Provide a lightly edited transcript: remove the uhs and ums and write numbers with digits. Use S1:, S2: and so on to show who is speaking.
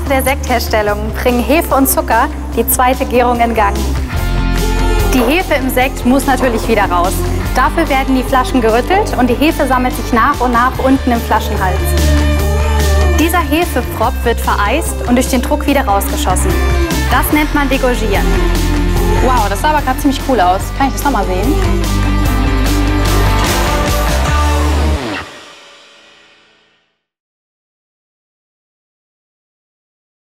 S1: Schritte der Sektherstellung bringen Hefe und Zucker die zweite Gärung in Gang. Die Hefe im Sekt muss natürlich wieder raus. Dafür werden die Flaschen gerüttelt und die Hefe sammelt sich nach und nach unten im Flaschenhals. Dieser Hefepfropf wird vereist und durch den Druck wieder rausgeschossen. Das nennt man Degorgieren.
S2: Wow, das sah aber gerade ziemlich cool aus. Kann ich das nochmal sehen?